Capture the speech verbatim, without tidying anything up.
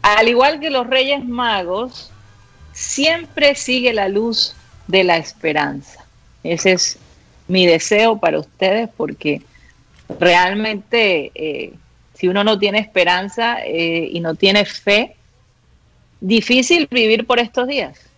al igual que los Reyes Magos, siempre sigue la luz de la esperanza. Ese es mi deseo para ustedes, porque realmente eh, si uno no tiene esperanza eh, y no tiene fe, difícil vivir por estos días.